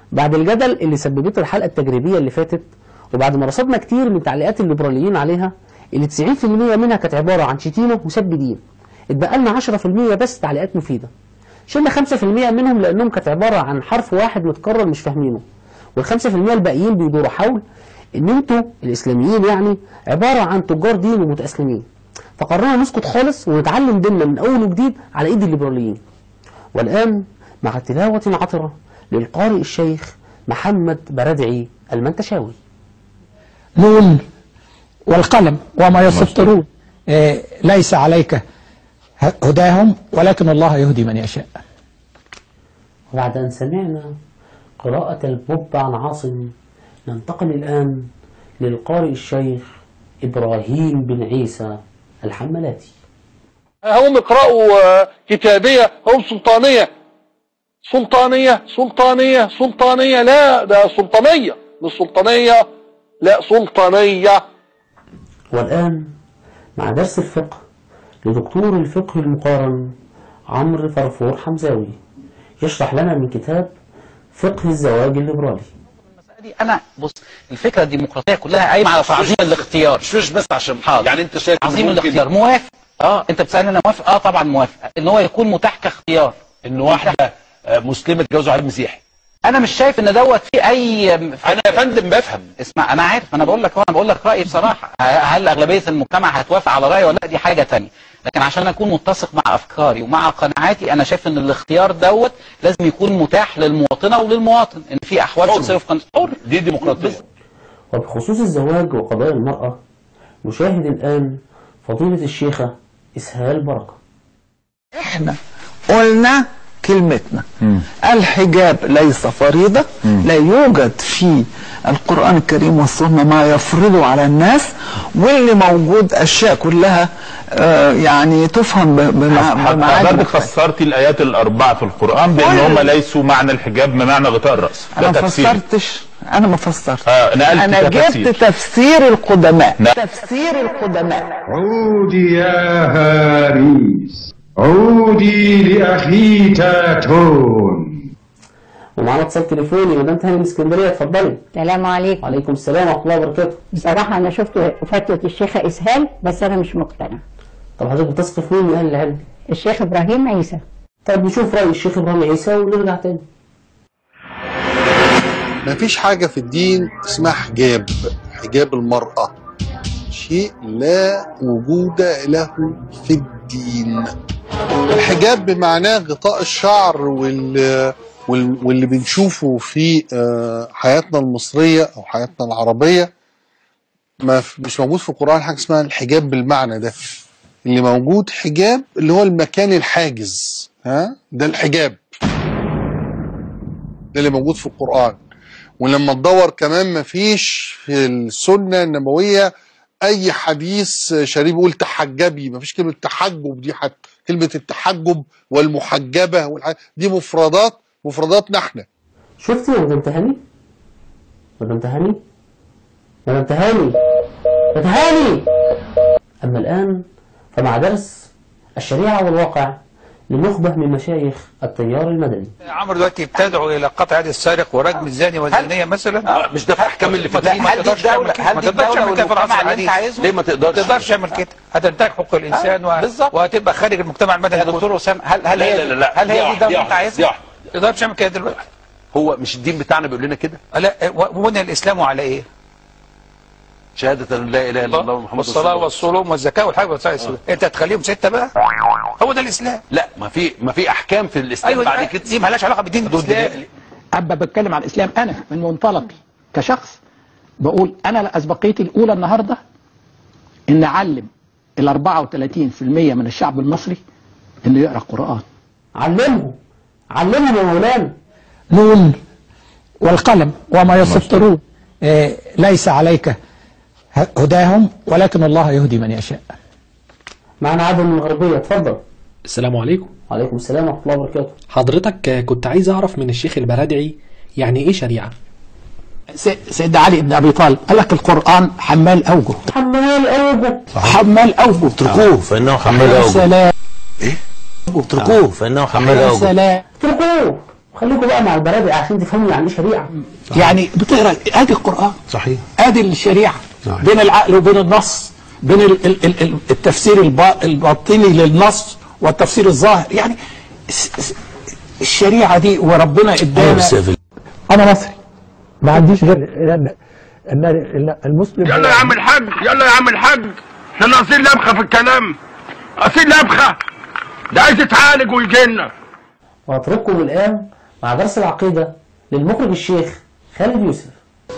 بعد الجدل اللي سببته الحلقة التجريبية اللي فاتت، وبعد ما رصدنا كتير من تعليقات الليبراليين عليها اللي 90% منها كانت عبارة عن شتيمة وسب دين، اتبقى لنا 10% بس تعليقات مفيدة. شلنا 5% منهم لأنهم كانت عبارة عن حرف واحد متكرر مش فاهمينه، وال5% الباقيين بيدوروا حول إن انتوا الإسلاميين يعني عبارة عن تجار دين ومتأسلمين، فقررنا نسكت خالص ونتعلم ديننا من أول وجديد على إيد الليبراليين. والآن مع تلاوة عطرة للقارئ الشيخ محمد بردعي المنتشاوي. نون والقلم وما يسطرون ليس عليك هداهم ولكن الله يهدي من يشاء. وبعد أن سمعنا قراءة البب عن عاصم، ننتقل الآن للقارئ الشيخ إبراهيم بن عيسى الحملاتي. هم اقرأوا كتابية، هم سلطانية سلطانية سلطانية سلطانية، لا ده سلطانية مش سلطانية، لا سلطانية. والآن مع درس الفقه لدكتور الفقه المقارن عمرو فرفور حمزاوي، يشرح لنا من كتاب فقه الزواج الليبرالي. انا بص، الفكره الديمقراطيه كلها قايمه على تعظيم الاختيار. مش بس عشان يعني انت شايف تعظيم الاختيار. موافق؟ انت بتسالني انا موافق؟ طبعا موافق ان هو يكون متاح كاختيار، ان واحده مسلمه تتجوز واحد مسيحي. انا مش شايف ان دوت في اي انا يا فندم بفهم. اسمع، انا عارف، انا بقول لك رايي بصراحه. هل اغلبيه المجتمع هتوافق على رايي ولا لا؟ دي حاجه ثانيه. لكن عشان اكون متسق مع افكاري ومع قناعاتي، انا شايف ان الاختيار دوت لازم يكون متاح للمواطنه وللمواطن، ان في احوال شخصيه في قانون دي ديمقراطيه. وبخصوص الزواج وقضايا المراه، نشاهد الان فضيله الشيخه اسهال بركه. احنا قلنا كلمتنا، الحجاب ليس فريضة، لا يوجد في القرآن الكريم والسنة ما يفرضه على الناس، واللي موجود أشياء كلها يعني تفهم بمعنى. حضرتك فسرتي الآيات الأربعة في القرآن بأن هم ليسوا معنى الحجاب بمعنى غطاء الرأس. أنا ما فسرتش، أنا جبت تفسير القدماء. تفسير القدماء. عودي يا هاريس، عودي لأخي تاتون. ومعانا اتصال تليفوني مدام تهاني من اسكندريه، اتفضلي. السلام عليكم. وعليكم السلام ورحمه الله وبركاته. بصراحه انا شفت فتوى الشيخه اسهال بس انا مش مقتنع. طب حضرتك بتثق في مين من اهل العلم؟ الشيخ ابراهيم عيسى. طب نشوف راي الشيخ ابراهيم عيسى ونرجع تاني. مفيش حاجه في الدين اسمها حجاب المراه، شيء لا وجود له في الدين. الحجاب بمعناه غطاء الشعر واللي بنشوفه في حياتنا المصرية أو حياتنا العربية مش موجود في القرآن حاجة اسمها الحجاب بالمعنى ده. اللي موجود حجاب اللي هو المكان الحاجز، ده الحجاب، ده اللي موجود في القرآن. ولما تدور كمان مفيش في السنة النبوية أي حديث شريف يقول تحجبي، مفيش كلمة تحجب دي، حتى كلمة التحجب والمحجبة دي مفرداتنا احنا. شفتي يا مدام تهاني؟ مدام تهاني؟ مدام تهاني؟ مدام تهاني؟ أما الآن فمع درس الشريعة والواقع لنخبة من مشايخ التيار المدني. عمرو دلوقتي ابتدعوا الى قطع يد السارق ورجم الزاني والزانيه مثلا. مش ده في احكام اللي فاتت. ما تقدرش تعمل كده، ما تقدرش تعمل كده في العصر الحديث. ليه ما تقدرش؟ ما تقدرش تعمل كده، هتنتهك حقوق الانسان وهتبقى خارج المجتمع المدني. يا دكتور وسام، هل هي دي الدوله اللي انت عايزها؟ ما تقدرش تعمل كده دلوقتي. هو مش الدين بتاعنا بيقول لنا كده؟ لا، وبني الاسلام على ايه؟ شهادة لا اله الا الله ومحمد رسول الله والصلاه والصوم والزكاه والحج والصلاه. انت هتخليهم سته بقى؟ هو ده الاسلام. لا، ما في احكام في الاسلام. أيوة بعد كده دي مالهاش علاقه بالدين الاسلامي. أبا بتكلم عن الإسلام، أنا من منطلقي كشخص بقول أنا أسبقيتي الأولى النهاردة إن أعلم ال 34% من الشعب المصري إنه يقرأ قرآن. علمهم يا مولانا. نون والقلم وما يسطرون ليس عليك هداهم ولكن الله يهدي من يشاء. معنا عادل من الغربية، اتفضل. السلام عليكم. وعليكم السلام ورحمة الله وبركاته. حضرتك كنت عايز أعرف من الشيخ البرادعي يعني إيه شريعة؟ سيدنا علي بن أبي طالب قال لك القرآن حمال أوجه. حمال أوجه. حمال أوجه. اتركوه فإنه حمال أوجه. سلام. إيه؟ اتركوه فإنه حمال أوجه. سلام. اتركوه خليكم بقى مع البرادق عشان تفهموا يعني ايه شريعه. يعني بتقرا ادي القران صحيح، ادي الشريعه صحيح. بين العقل وبين النص، بين التفسير الباطني للنص والتفسير الظاهر. يعني الشريعه دي وربنا ادانا. انا مصري ما عنديش غير ان المسلم. يلا يا عم الحاج، يلا يا عم الحاج، احنا ناقصين لبخه في الكلام، ناقصين لبخه، ده عايز يتعالج ويجي لنا. واترككم الان مع درس العقيده للمخرج الشيخ خالد يوسف.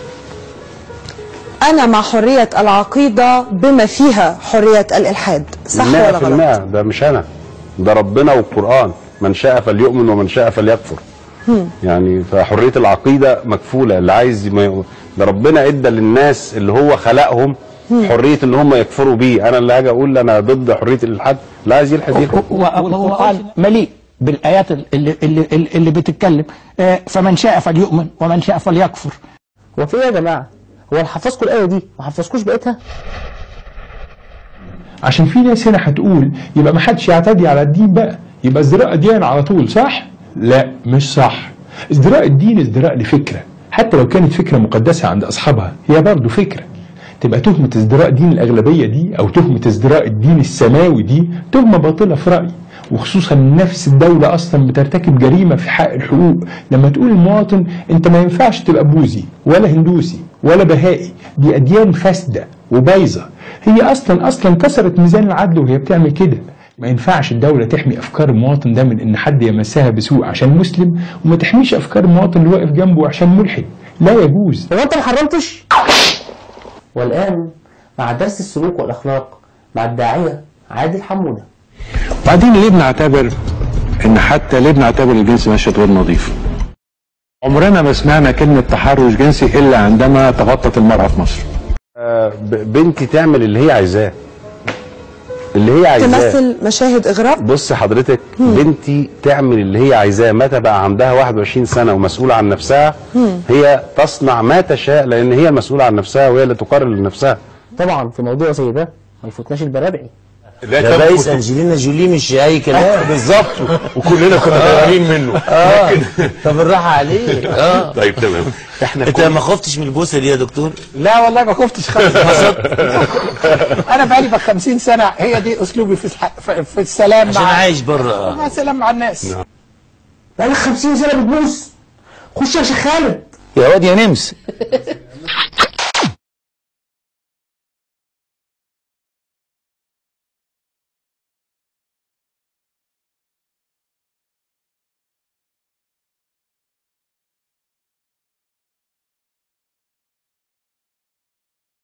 أنا مع حرية العقيدة بما فيها حرية الإلحاد، صح ولا غلط؟ ده مش أنا، ده ربنا والقرآن، من شاء فليؤمن ومن شاء فليكفر. يعني فحرية العقيدة مكفولة، اللي عايز ده ربنا ادى للناس اللي هو خلقهم حرية ان هم يكفروا بيه. انا اللي هاجي اقول انا ضد حرية الالحاد؟ لا، عايز يلحد يلحد. والقرآن مليء بالآيات اللي بتتكلم فمن شاء فليؤمن ومن شاء فليكفر. هو في ايه يا جماعه؟ هو اللي حفظكم الايه دي ما حفظكوش بقيتها؟ عشان في ناس هنا هتقول يبقى ما حدش يعتدي على الدين بقى، يبقى ازدراء ديان على طول، صح؟ لا، مش صح. ازدراء الدين ازدراء لفكره، حتى لو كانت فكره مقدسه عند اصحابها هي برضه فكره. تبقى تهمه ازدراء دين الاغلبيه دي او تهمه ازدراء الدين السماوي دي تهمه باطله في رايي، وخصوصا نفس الدولة أصلا بترتكب جريمة في حق الحقوق لما تقول المواطن أنت ما ينفعش تبقى بوذي ولا هندوسي ولا بهائي، دي أديان فاسدة وبايظة. هي أصلا كسرت ميزان العدل وهي بتعمل كده. ما ينفعش الدولة تحمي أفكار المواطن ده من إن حد يمسها بسوء عشان مسلم، وما تحميش أفكار المواطن اللي واقف جنبه عشان ملحد. لا يجوز. هو أنت ما حرمتش؟ والآن مع درس السلوك والأخلاق مع الداعية عادل حمودة. بعدين ليه بنعتبر الجنس مشهد غير نظيف؟ عمرنا ما سمعنا كلمة تحرش جنسي إلا عندما تغطت المرأة في مصر. بنتي تعمل اللي هي عايزاه، تمثل مشاهد إغراء. بص حضرتك، بنتي تعمل اللي هي عايزاه متى بقى عندها 21 سنة ومسؤولة عن نفسها. هي تصنع ما تشاء لأن هي المسؤولة عن نفسها وهي اللي تقرر لنفسها. طبعا في موضوع زي ده ما يفوتناش البرابعي. ده بايس انجلينا جولي مش اي كلام. بالظبط، وكلنا كنا غيرانين منه. طب الراحه عليه. طيب تمام. انت ما خفتش من البوسه دي يا دكتور؟ لا والله ما خفتش خالص. انا بقالي 50 سنه هي دي اسلوبي في السلام عشان عايش بره. مع السلام مع الناس. بقالك 50 سنه بتبوس. خش يا شيخ خالد. يا واد يا نمس.